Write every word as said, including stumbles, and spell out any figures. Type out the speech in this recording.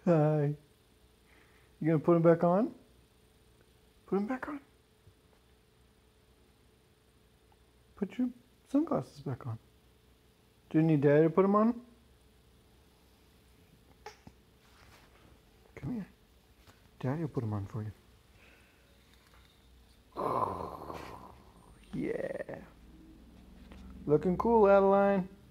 Hi. You gonna put them back on? Put them back on. Put your sunglasses back on. Do you need Daddy to put them on? Come here. Daddy will put them on for you. Oh, yeah. Looking cool, Adeline.